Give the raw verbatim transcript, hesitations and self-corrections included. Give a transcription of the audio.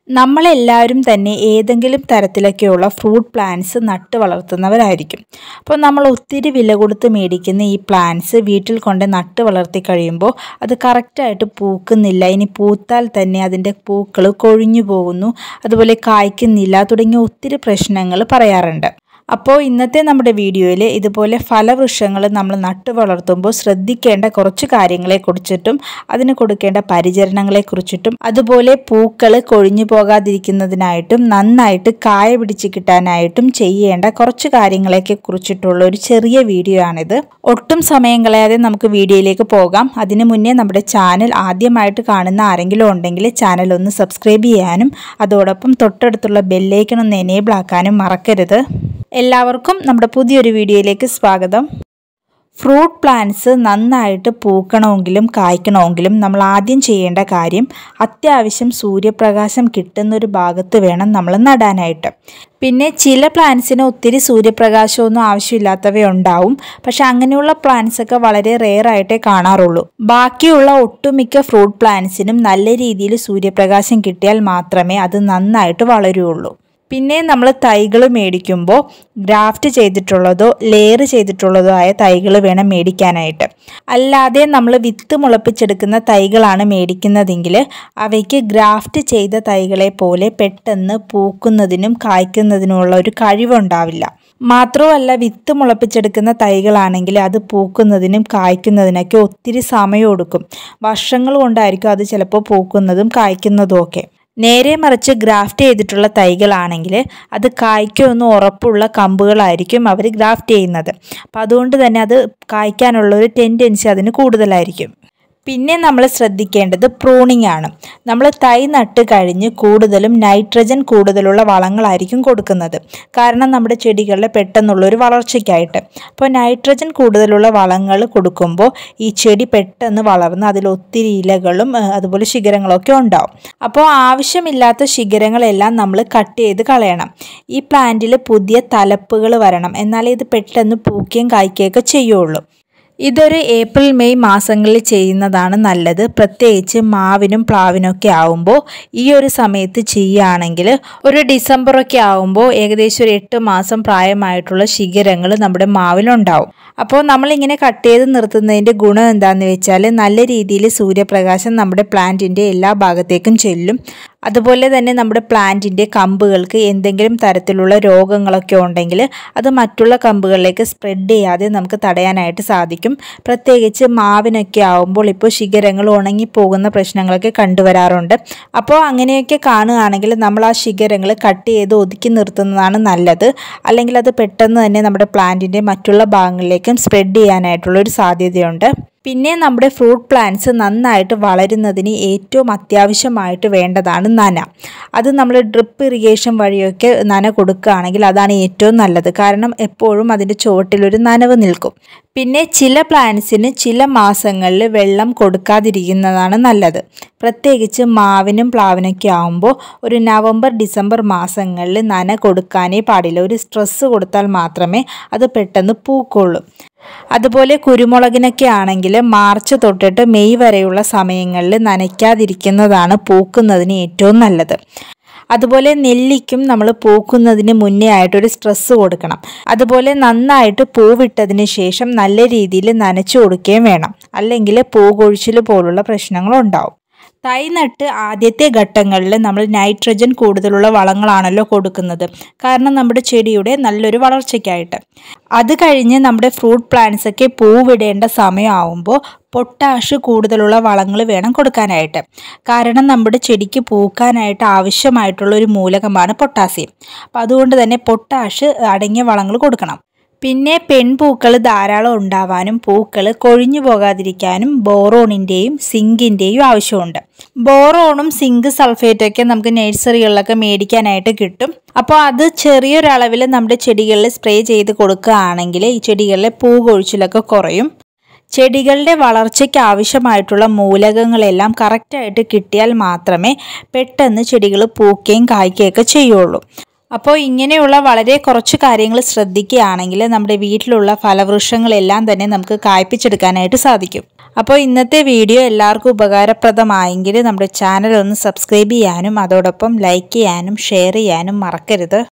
നമ്മളെല്ലാവരും തന്നെ ഏതെങ്കിലും തരത്തിലൊക്കെയുള്ള ഫ്രൂട്ട് പ്ലാന്റ്സ് നട്ട് വളർത്തുന്നവരായിരിക്കും. അപ്പോൾ നമ്മൾ ഒത്തിരി വില കൊടുത്ത് മേടിക്കുന്ന ഈ പ്ലാന്റ്സ് വീട്ടിൽ കൊണ്ട് നട്ട് വളർത്തി കഴിയുമ്പോൾ അത് കറക്റ്റായിട്ട് പൂക്കുന്നില്ല. ഇനി പൂത്താൽ തന്നെ അതിൻ്റെ പൂക്കൾ കൊഴിഞ്ഞു പോകുന്നു, അതുപോലെ കായ്ക്കുന്നില്ല തുടങ്ങിയ ഒത്തിരി പ്രശ്നങ്ങൾ പറയാറുണ്ട്. അപ്പോൾ ഇന്നത്തെ നമ്മുടെ വീഡിയോയിൽ ഇതുപോലെ ഫലവൃക്ഷങ്ങൾ നമ്മൾ നട്ടു വളർത്തുമ്പോൾ ശ്രദ്ധിക്കേണ്ട കുറച്ച് കാര്യങ്ങളെക്കുറിച്ചിട്ടും അതിന് കൊടുക്കേണ്ട പരിചരണങ്ങളെക്കുറിച്ചിട്ടും അതുപോലെ പൂക്കൾ കൊഴിഞ്ഞു പോകാതിരിക്കുന്നതിനായിട്ടും നന്നായിട്ട് കായ പിടിച്ച് കിട്ടാനായിട്ടും ചെയ്യേണ്ട കുറച്ച് കാര്യങ്ങളെയൊക്കെ കുറിച്ചിട്ടുള്ള ഒരു ചെറിയ വീഡിയോ ആണിത്. ഒട്ടും സമയം കളയാതെ നമുക്ക് വീഡിയോയിലേക്ക് പോകാം. അതിനു മുന്നേ നമ്മുടെ ചാനൽ ആദ്യമായിട്ട് കാണുന്ന ആരെങ്കിലും ഉണ്ടെങ്കിൽ ചാനൽ ഒന്ന് സബ്സ്ക്രൈബ് ചെയ്യാനും അതോടൊപ്പം തൊട്ടടുത്തുള്ള ബെല്ലൈക്കൺ ഒന്ന് എനേബിൾ ആക്കാനും മറക്കരുത്. എല്ലാവർക്കും നമ്മുടെ പുതിയൊരു വീഡിയോയിലേക്ക് സ്വാഗതം. ഫ്രൂട്ട് പ്ലാന്റ്സ് നന്നായിട്ട് പൂക്കണമെങ്കിലും കായ്ക്കണമെങ്കിലും നമ്മൾ ആദ്യം ചെയ്യേണ്ട കാര്യം അത്യാവശ്യം സൂര്യപ്രകാശം കിട്ടുന്നൊരു ഭാഗത്ത് വേണം നമ്മൾ നടാനായിട്ട്. പിന്നെ ചില പ്ലാന്റ്സിന് ഒത്തിരി സൂര്യപ്രകാശമൊന്നും ആവശ്യമില്ലാത്തവയുണ്ടാവും. പക്ഷെ അങ്ങനെയുള്ള പ്ലാന്റ്സൊക്കെ വളരെ റെയറായിട്ടേ കാണാറുള്ളൂ. ബാക്കിയുള്ള ഒട്ടുമിക്ക ഫ്രൂട്ട് പ്ലാന്റ്സിനും നല്ല രീതിയിൽ സൂര്യപ്രകാശം കിട്ടിയാൽ മാത്രമേ അത് നന്നായിട്ട് വളരുള്ളൂ. പിന്നെ നമ്മൾ തൈകൾ മേടിക്കുമ്പോൾ ഗ്രാഫ്റ്റ് ചെയ്തിട്ടുള്ളതോ ലെയർ ചെയ്തിട്ടുള്ളതോ ആയ തൈകൾ വേണം മേടിക്കാനായിട്ട്. അല്ലാതെ നമ്മൾ വിത്ത് മുളപ്പിച്ചെടുക്കുന്ന തൈകളാണ് മേടിക്കുന്നതെങ്കിൽ അവയ്ക്ക് ഗ്രാഫ്റ്റ് ചെയ്ത തൈകളെ പോലെ പെട്ടെന്ന് പൂക്കുന്നതിനും കായ്ക്കുന്നതിനുമുള്ള ഒരു കഴിവുണ്ടാവില്ല. മാത്രമല്ല വിത്ത് മുളപ്പിച്ചെടുക്കുന്ന തൈകളാണെങ്കിൽ അത് പൂക്കുന്നതിനും കായ്ക്കുന്നതിനൊക്കെ ഒത്തിരി സമയമെടുക്കും. വർഷങ്ങൾ കൊണ്ടായിരിക്കും അത് ചിലപ്പോൾ പൂക്കുന്നതും കായ്ക്കുന്നതും ഒക്കെ. നേരെ മറിച്ച് ഗ്രാഫ്റ്റ് ചെയ്തിട്ടുള്ള തൈകളാണെങ്കിൽ അത് കായ്ക്കുമെന്ന് ഉറപ്പുള്ള കമ്പുകളായിരിക്കും അവർ ഗ്രാഫ്റ്റ് ചെയ്യുന്നത്. അപ്പം അതുകൊണ്ട് തന്നെ അത് കായ്ക്കാനുള്ളൊരു ടെൻഡൻസി അതിന് കൂടുതലായിരിക്കും. പിന്നെ നമ്മൾ ശ്രദ്ധിക്കേണ്ടത് പ്രൂണിംഗ് ആണ്. നമ്മൾ തൈ നട്ട് കഴിഞ്ഞ് കൂടുതലും നൈട്രജൻ കൂടുതലുള്ള വളങ്ങളായിരിക്കും കൊടുക്കുന്നത്. കാരണം നമ്മുടെ ചെടികളുടെ പെട്ടെന്നുള്ളൊരു വളർച്ചയ്ക്കായിട്ട്. അപ്പോൾ നൈട്രജൻ കൂടുതലുള്ള വളങ്ങൾ കൊടുക്കുമ്പോൾ ഈ ചെടി പെട്ടെന്ന് വളർന്ന് അതിൽ ഒത്തിരി ഇലകളും അതുപോലെ ശിഖരങ്ങളൊക്കെ ഉണ്ടാവും. അപ്പോൾ ആവശ്യമില്ലാത്ത ശിഖരങ്ങളെല്ലാം നമ്മൾ കട്ട് ചെയ്ത് കളയണം. ഈ പ്ലാന്റിൽ പുതിയ തലപ്പുകൾ വരണം, എന്നാലേ ഇത് പെട്ടെന്ന് പൂക്കുകയും കായ്ക്കുകയൊക്കെ ചെയ്യുള്ളൂ. ഇതൊരു ഏപ്രിൽ മെയ് മാസങ്ങളിൽ ചെയ്യുന്നതാണ് നല്ലത്. പ്രത്യേകിച്ച് മാവിനും പ്ലാവിനൊക്കെ ആവുമ്പോൾ ഈ ഒരു സമയത്ത് ചെയ്യുകയാണെങ്കിൽ ഒരു ഡിസംബറൊക്കെ ആവുമ്പോൾ ഏകദേശം ഒരു എട്ട് മാസം പ്രായമായിട്ടുള്ള ശിഖരങ്ങൾ നമ്മുടെ മാവിലുണ്ടാവും. അപ്പോൾ നമ്മളിങ്ങനെ കട്ട് ചെയ്ത് നിർത്തുന്നതിൻ്റെ ഗുണം എന്താണെന്ന് വെച്ചാൽ നല്ല രീതിയിൽ സൂര്യപ്രകാശം നമ്മുടെ പ്ലാന്റിൻ്റെ എല്ലാ ഭാഗത്തേക്കും ചെല്ലും. അതുപോലെ തന്നെ നമ്മുടെ പ്ലാന്റിൻ്റെ കമ്പുകൾക്ക് എന്തെങ്കിലും തരത്തിലുള്ള രോഗങ്ങളൊക്കെ ഉണ്ടെങ്കിൽ അത് മറ്റുള്ള കമ്പുകളിലേക്ക് സ്പ്രെഡ് ചെയ്യാതെ നമുക്ക് തടയാനായിട്ട് സാധിക്കും. പ്രത്യേകിച്ച് മാവിനൊക്കെ ആവുമ്പോൾ ഇപ്പോൾ ശിഖരങ്ങൾ ഉണങ്ങിപ്പോകുന്ന പ്രശ്നങ്ങളൊക്കെ കണ്ടുവരാറുണ്ട്. അപ്പോൾ അങ്ങനെയൊക്കെ കാണുകയാണെങ്കിൽ നമ്മൾ ആ ശിഖരങ്ങൾ കട്ട് ചെയ്ത് ഒതുക്കി നിർത്തുന്നതാണ് നല്ലത്. അല്ലെങ്കിൽ അത് പെട്ടെന്ന് തന്നെ നമ്മുടെ പ്ലാന്റിൻ്റെ മറ്റുള്ള ഭാഗങ്ങളിലേക്കും സ്പ്രെഡ് ചെയ്യാനായിട്ടുള്ളൊരു സാധ്യതയുണ്ട്. പിന്നെ നമ്മുടെ ഫ്രൂട്ട് പ്ലാന്റ്സ് നന്നായിട്ട് വളരുന്നതിന് ഏറ്റവും അത്യാവശ്യമായിട്ട് വേണ്ടതാണ് നന. അത് നമ്മൾ ഡ്രിപ്പ് ഇറിഗേഷൻ വഴിയൊക്കെ നന കൊടുക്കുകയാണെങ്കിൽ അതാണ് ഏറ്റവും നല്ലത്. കാരണം എപ്പോഴും അതിൻ്റെ ചുവട്ടിലൊരു നനവ് നിൽക്കും. പിന്നെ ചില പ്ലാന്റ്സിന് ചില മാസങ്ങളിൽ വെള്ളം കൊടുക്കാതിരിക്കുന്നതാണ് നല്ലത്. പ്രത്യേകിച്ച് മാവിനും പ്ലാവിനൊക്കെ ആകുമ്പോൾ ഒരു നവംബർ ഡിസംബർ മാസങ്ങളിൽ നന കൊടുക്കാനേ പാടില്ല. ഒരു സ്ട്രെസ്സ് കൊടുത്താൽ മാത്രമേ അത് പെട്ടെന്ന് പൂക്കുള്ളൂ. അതുപോലെ കുരുമുളകിനൊക്കെ ആണെങ്കിൽ മാർച്ച് തൊട്ടിട്ട് മെയ് വരെയുള്ള സമയങ്ങളിൽ നനയ്ക്കാതിരിക്കുന്നതാണ് പൂക്കുന്നതിന് ഏറ്റവും നല്ലത്. അതുപോലെ നെല്ലിക്കും നമ്മൾ പൂക്കുന്നതിന് മുന്നേ ആയിട്ടൊരു സ്ട്രെസ്സ് കൊടുക്കണം. അതുപോലെ നന്നായിട്ട് പൂവിട്ടതിന് ശേഷം നല്ല രീതിയിൽ നനച്ചു കൊടുക്കുകയും വേണം. അല്ലെങ്കിൽ പൂ കൊഴിച്ചിൽ പോലുള്ള പ്രശ്നങ്ങളുണ്ടാവും. തൈ നട്ട് ആദ്യത്തെ ഘട്ടങ്ങളിൽ നമ്മൾ നൈട്രജൻ കൂടുതലുള്ള വളങ്ങളാണല്ലോ കൊടുക്കുന്നത്. കാരണം നമ്മുടെ ചെടിയുടെ നല്ലൊരു വളർച്ചയ്ക്കായിട്ട്. അത് കഴിഞ്ഞ് നമ്മുടെ ഫ്രൂട്ട് പ്ലാന്റ്സ് ഒക്കെ പൂവിടേണ്ട സമയമാവുമ്പോൾ പൊട്ടാഷ് കൂടുതലുള്ള വളങ്ങൾ വേണം കൊടുക്കാനായിട്ട്. കാരണം നമ്മുടെ ചെടിക്ക് പൂക്കാനായിട്ട് ആവശ്യമായിട്ടുള്ള ഒരു മൂലകമാണ് പൊട്ടാസ്യം. അപ്പം അതുകൊണ്ട് തന്നെ പൊട്ടാഷ് അടങ്ങിയ വളങ്ങൾ കൊടുക്കണം. പിന്നെ പെൺപൂക്കൾ ധാരാളം ഉണ്ടാവാനും പൂക്കൾ കൊഴിഞ്ഞു പോകാതിരിക്കാനും ബോറോണിൻ്റെയും സിങ്കിൻ്റെയും ആവശ്യമുണ്ട്. ബോറോണും സിങ്ക് സൾഫേറ്റൊക്കെ നമുക്ക് നഴ്സറികളിലൊക്കെ മേടിക്കാനായിട്ട് കിട്ടും. അപ്പോൾ അത് ചെറിയൊരളവിൽ നമ്മുടെ ചെടികളിൽ സ്പ്രേ ചെയ്ത് കൊടുക്കുകയാണെങ്കിൽ ഈ ചെടികളിലെ പൂ കൊഴിച്ചിലൊക്കെ കുറയും. ചെടികളുടെ വളർച്ചയ്ക്ക് ആവശ്യമായിട്ടുള്ള മൂലകങ്ങളെല്ലാം കറക്റ്റായിട്ട് കിട്ടിയാൽ മാത്രമേ പെട്ടെന്ന് ചെടികൾ പൂക്കുകയും കായ്ക്കുകയൊക്കെ ചെയ്യുള്ളൂ. അപ്പോൾ ഇങ്ങനെയുള്ള വളരെ കുറച്ച് കാര്യങ്ങൾ ശ്രദ്ധിക്കുകയാണെങ്കിൽ നമ്മുടെ വീട്ടിലുള്ള ഫലവൃക്ഷങ്ങളെല്ലാം തന്നെ നമുക്ക് കായ്പിച്ചെടുക്കാനായിട്ട് സാധിക്കും. അപ്പോൾ ഇന്നത്തെ വീഡിയോ എല്ലാവർക്കും ഉപകാരപ്രദമായെങ്കിൽ നമ്മുടെ ചാനൽ ഒന്ന് സബ്സ്ക്രൈബ് ചെയ്യാനും അതോടൊപ്പം ലൈക്ക് ചെയ്യാനും ഷെയർ ചെയ്യാനും മറക്കരുത്.